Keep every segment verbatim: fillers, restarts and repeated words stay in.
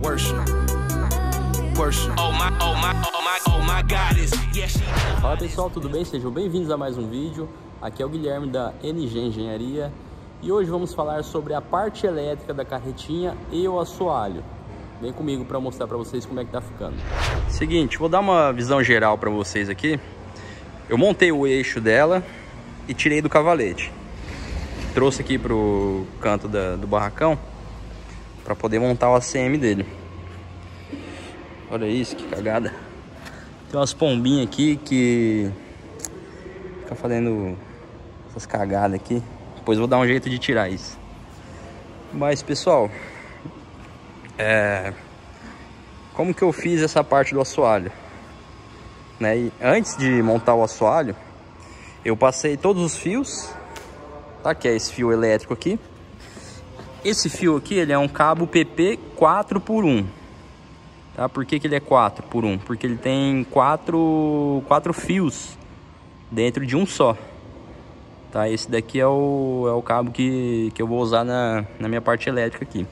Worship. Worship. Oh my, oh my, oh my, oh my goddess. Yes, she... Fala pessoal, tudo bem? Sejam bem-vindos a mais um vídeo. Aqui é o Guilherme da N G Engenharia e hoje vamos falar sobre a parte elétrica da carretinha e o assoalho. Vem comigo para mostrar para vocês como é que tá ficando. Seguinte, vou dar uma visão geral para vocês aqui. Eu montei o eixo dela e tirei do cavalete. Trouxe aqui pro canto da, do barracão para poder montar o A C M dele. Olha isso, que cagada. Tem umas pombinhas aqui que fica fazendo essas cagadas aqui. Depois eu vou dar um jeito de tirar isso. Mas pessoal, é... como que eu fiz essa parte do assoalho? Né? E antes de montar o assoalho, eu passei todos os fios, tá? Que é esse fio elétrico aqui. Esse fio aqui, ele é um cabo P P quatro por um. Tá? Por que que ele é quatro por um? Porque ele tem quatro, quatro fios dentro de um só. Tá? Esse daqui é o, é o cabo que, que eu vou usar na, na minha parte elétrica aqui.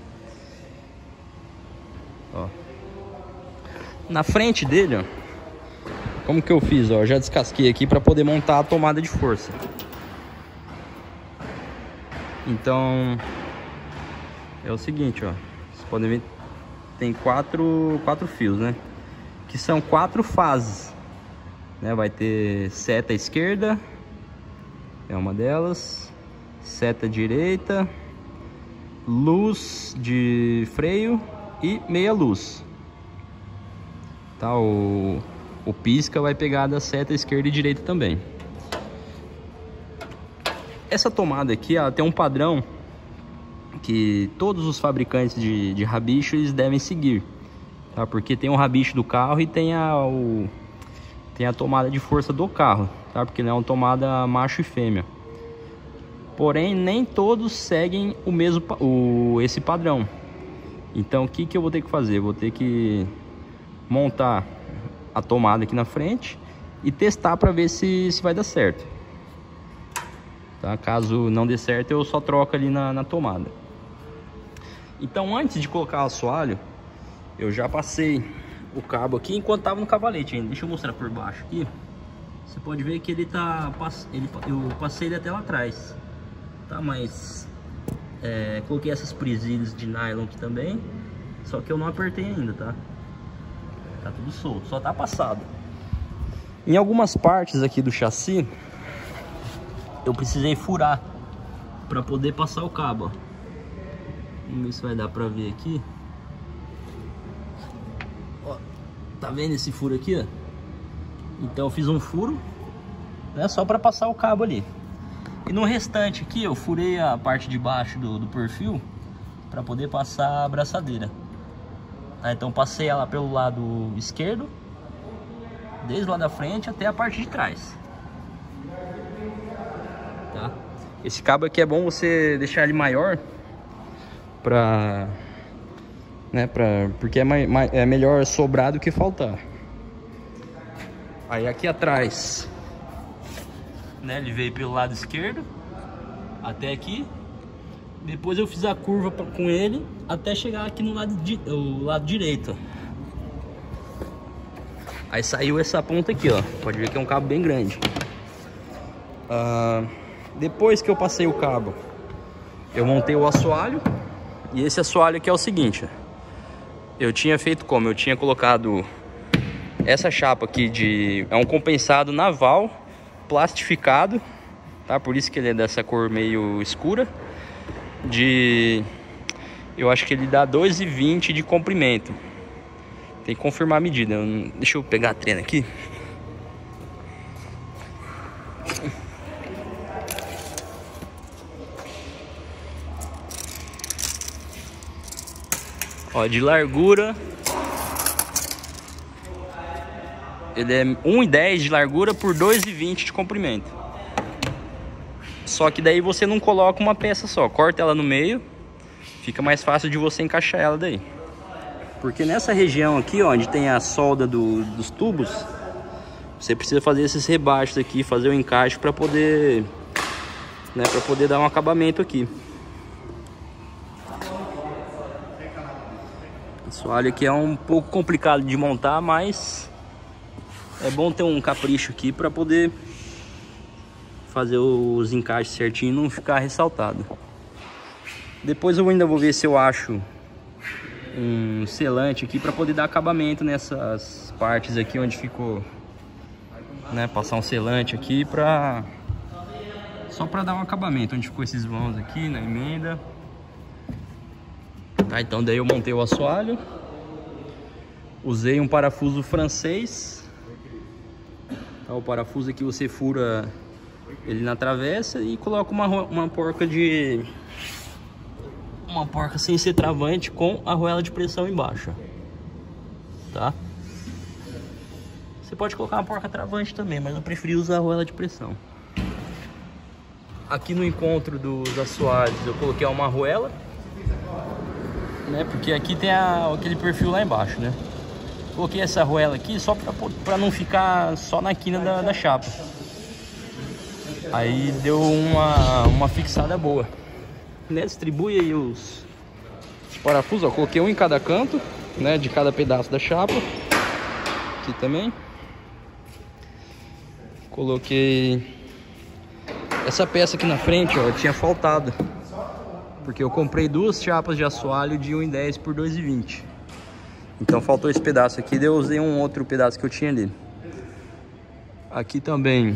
Ó. Na frente dele, ó, como que eu fiz? Ó, já descasquei aqui para poder montar a tomada de força. Então é o seguinte, ó, vocês podem ver, tem quatro, quatro fios, né? Que são quatro fases, né? Vai ter seta esquerda, é uma delas, seta direita, luz de freio e meia luz. Tá? O, o pisca vai pegar da seta esquerda e direita também. Essa tomada aqui, ela tem um padrão que todos os fabricantes de, de rabicho eles devem seguir, tá? Porque tem o rabicho do carro e tem a, o, tem a tomada de força do carro, tá? Porque não é uma tomada macho e fêmea. Porém, nem todos seguem o mesmo o, esse padrão. Então, o que, que eu vou ter que fazer? Vou ter que montar a tomada aqui na frente e testar para ver se, se vai dar certo. Tá? Caso não dê certo, eu só troco ali na, na tomada. Então, antes de colocar o assoalho, eu já passei o cabo aqui enquanto estava no cavalete ainda. Deixa eu mostrar por baixo aqui. Você pode ver que ele tá... Ele, eu passei ele até lá atrás. Tá? Mas... É, coloquei essas presilhas de nylon aqui também. Só que eu não apertei ainda, tá? Tá tudo solto, só tá passado. Em algumas partes aqui do chassi eu precisei furar para poder passar o cabo, ó. Vamos ver se vai dar para ver aqui. Ó, tá vendo esse furo aqui, ó? Então eu fiz um furo, né, só para passar o cabo ali. E no restante aqui eu furei a parte de baixo do, do perfil para poder passar a abraçadeira. Tá, então passei ela pelo lado esquerdo, desde lá da frente até a parte de trás. Tá? Esse cabo aqui é bom você deixar ele maior, pra, né, pra, porque é, mai, mai, é melhor sobrar do que faltar. Aí aqui atrás, né, ele veio pelo lado esquerdo até aqui. Depois eu fiz a curva pra, com ele até chegar aqui no lado, di, o lado direito. Aí saiu essa ponta aqui, ó. Pode ver que é um cabo bem grande. Uh, depois que eu passei o cabo, eu montei o assoalho. E esse assoalho aqui é o seguinte, ó. Eu tinha feito como? Eu tinha colocado essa chapa aqui de... É um compensado naval plastificado, tá? Por isso que ele é dessa cor meio escura. De... Eu acho que ele dá dois e vinte de comprimento. Tem que confirmar a medida. Eu... Deixa eu pegar a trena aqui. Ó, de largura ele é um e dez de largura por dois e vinte de comprimento. Só que daí você não coloca uma peça só, corta ela no meio, fica mais fácil de você encaixar ela daí. Porque nessa região aqui, ó, onde tem a solda do, dos tubos, você precisa fazer esses rebaixos aqui, fazer o encaixe para poder, né, para poder dar um acabamento aqui. Assoalho aqui é um pouco complicado de montar, mas é bom ter um capricho aqui para poder fazer os encaixes certinho e não ficar ressaltado. Depois eu ainda vou ver se eu acho um selante aqui para poder dar acabamento nessas partes aqui onde ficou, né, passar um selante aqui para só para dar um acabamento onde ficou esses vãos aqui na emenda. Tá, então daí eu montei o assoalho, usei um parafuso francês. Tá, o parafuso aqui você fura ele na travessa e coloca uma, uma porca de uma porca sem ser travante com a arruela de pressão embaixo, tá? Você pode colocar uma porca travante também, mas eu preferi usar a arruela de pressão. Aqui no encontro dos assoalhos eu coloquei uma arruela, né? Porque aqui tem a, aquele perfil lá embaixo, né? Coloquei essa arruela aqui só para não ficar só na quina da, da chapa. Aí deu uma, uma fixada boa. Né, distribui aí os, os parafusos, ó. Coloquei um em cada canto, né, de cada pedaço da chapa. Aqui também. Coloquei essa peça aqui na frente, ó, tinha faltado, porque eu comprei duas chapas de assoalho de um e dez por dois e vinte. Então faltou esse pedaço aqui, daí eu usei um outro pedaço que eu tinha ali. Aqui também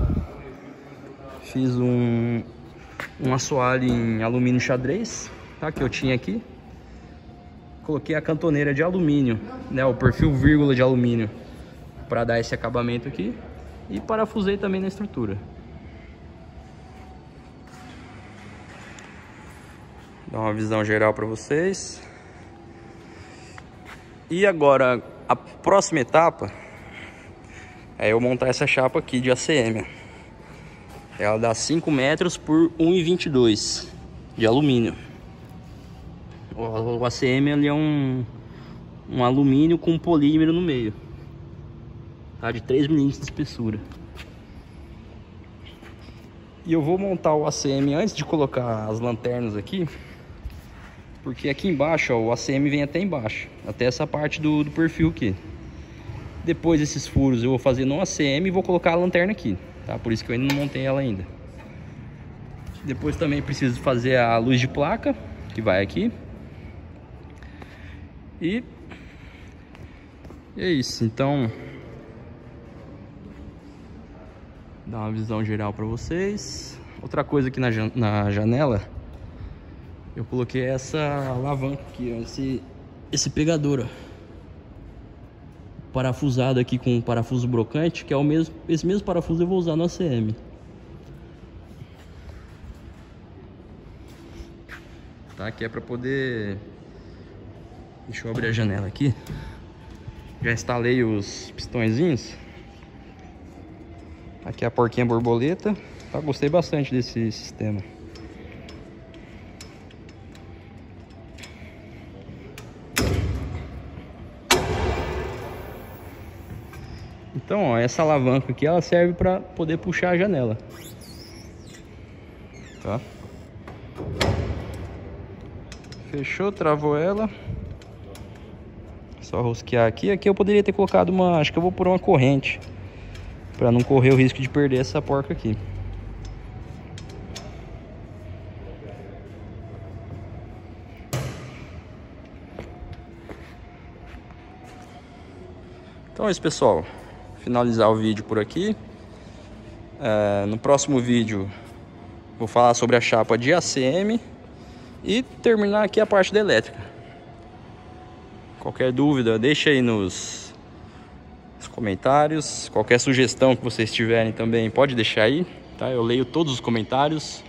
fiz um um assoalho em alumínio xadrez, tá, que eu tinha aqui. Coloquei a cantoneira de alumínio, né, o perfil vírgula de alumínio, para dar esse acabamento aqui, e parafusei também na estrutura. Dá uma visão geral para vocês. E agora a próxima etapa é eu montar essa chapa aqui de A C M. Ela dá cinco metros por um e vinte e dois de alumínio. O A C M ele é um, um alumínio com polímero no meio, tá, de três milímetros de espessura. E eu vou montar o A C M antes de colocar as lanternas aqui, porque aqui embaixo, ó, o A C M vem até embaixo, até essa parte do, do perfil aqui. Depois desses furos eu vou fazer no A C M e vou colocar a lanterna aqui. Tá, por isso que eu ainda não montei ela ainda. Depois também preciso fazer a luz de placa, que vai aqui. E é isso, então dá uma visão geral para vocês. Outra coisa aqui na, na janela, eu coloquei essa alavanca aqui, ó, esse, esse pegador, ó, parafusado aqui com um parafuso brocante, que é o mesmo, esse mesmo parafuso eu vou usar no A C M. Tá, que é para poder... Deixa eu abrir a janela aqui. Já instalei os pistõezinhos. Aqui é a porquinha borboleta. Tá, gostei bastante desse sistema. Então, ó, essa alavanca aqui, ela serve para poder puxar a janela. Tá? Fechou, travou ela. Só rosquear aqui. Aqui eu poderia ter colocado uma... Acho que eu vou pôr uma corrente, para não correr o risco de perder essa porca aqui. Então é isso, pessoal. Finalizar o vídeo por aqui. É, no próximo vídeo vou falar sobre a chapa de A C M e terminar aqui a parte da elétrica. Qualquer dúvida, deixa aí nos, nos comentários. Qualquer sugestão que vocês tiverem também, pode deixar aí, tá? Eu leio todos os comentários.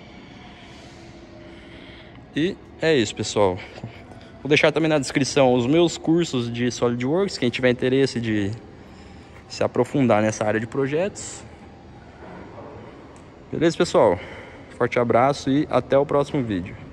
E é isso, pessoal. Vou deixar também na descrição os meus cursos de SolidWorks, quem tiver interesse de se aprofundar nessa área de projetos. Beleza, pessoal? Forte abraço e até o próximo vídeo.